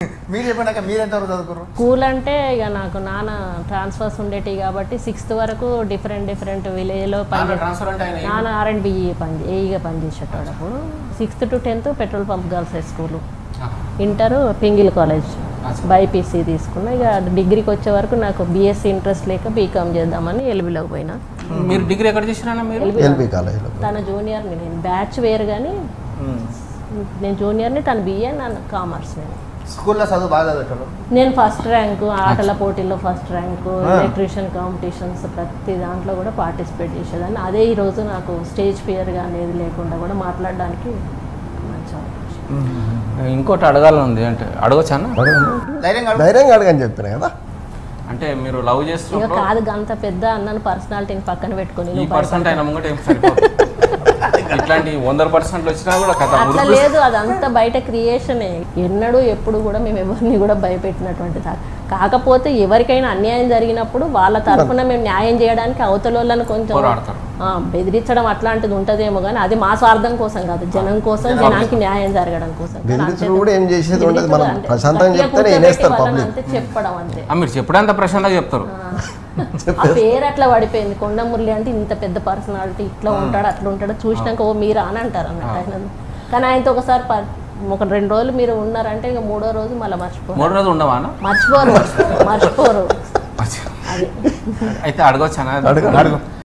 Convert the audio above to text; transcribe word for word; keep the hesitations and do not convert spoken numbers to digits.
మీరు చెప్పాక మీరు ఎంతవరకు చదువుకున్నారు? స్కూల్ అంటే ఇక నాకు నాన్న ట్రాన్స్ఫర్స్ ఉండేటివి కాబట్టి సిక్స్త్ వరకు డిఫరెంట్ డిఫరెంట్ విలేజ్లో పని. నాన్న ఆర్ అండ్ బిఈ పని ఏఈగా పనిచేసేటప్పుడు అప్పుడు sixth to tenth petrol pump girls high school, inter Pingle college BiPC తీసుకున్నా. ఇక డిగ్రీకి వచ్చే వరకు నాకు బీఎస్సీ ఇంట్రెస్ట్ లేక బీకామ్ చేద్దామని ఎల్బీలోకి పోయినా. మీరు డిగ్రీ ఎక్కడ చేసినా? ఎల్బీ కాలేజ్లో. తన జూనియర్ని, నేను బ్యాచ్ వేరు కానీ నేను జూనియర్ని, తన బిఏ, నన్ను కామర్స్. నేను స్కూల్లో చదువు బాగా చదువుతాను. నేను ఫస్ట్ ర్యాంకు, ఆటల పోటీల్లో ఫస్ట్ ర్యాంకు, ఎలక్ట్రీషియన్ కాంపిటీషన్స్ ప్రతి దాంట్లో కూడా పార్టిసిపేట్ చేసేదాన్ని. అదే ఈరోజు నాకు స్టేజ్ ఫియర్గా అనేది లేకుండా కూడా మాట్లాడడానికి మంచి. ఇంకోటి అడగాలని ఉంది, అంటే అడగొచ్చా? ధైర్యంగా అడగని చెప్పిన కదా. అంటే మీరు లవ్ చేస్తున్నారు కాదు, అంత పెద్ద అన్నను పర్సనాలిటీని పక్కన పెట్టుకుని ఇట్లాంటి వంద పర్సెంట్లు వచ్చినా కూడా అట్లా లేదు, అదంతా బయట క్రియేషనే. ఎన్నడూ ఎప్పుడు కూడా మేము ఎవరిని కూడా భయపెట్టినటువంటి. కాకపోతే ఎవరికైనా అన్యాయం జరిగినప్పుడు వాళ్ళ తరఫున మేము న్యాయం చేయడానికి అవతల వాళ్ళని కొంచెం బెదిరించడం అట్లాంటిది ఉంటదేమో, కానీ అది మా స్వార్థం కోసం కాదు, జనం కోసం, జనానికి న్యాయం జరగడం కోసం. అంతే చెప్పడం అంతే. మీరు చెప్పడంత ప్రశాంతంగా చెప్తారు. ఆ పేరు అట్లా పడిపోయింది, కొండ మురళి అంటే ఇంత పెద్ద పర్సనాలిటీ, ఇట్లా ఉంటాడు అట్లా ఉంటాడు, చూసినాక ఓ మీరా అని అంటారు అన్నట్టు ఆయన. కానీ ఆయనతో ఒకసారి ఒక రెండు రోజులు మీరు ఉన్నారంటే ఇక మూడో రోజు మళ్ళీ మర్చిపోరు. మూడో రోజు ఉండవా? మర్చిపోరు మర్చిపోరు అయితే అడగొచ్చా?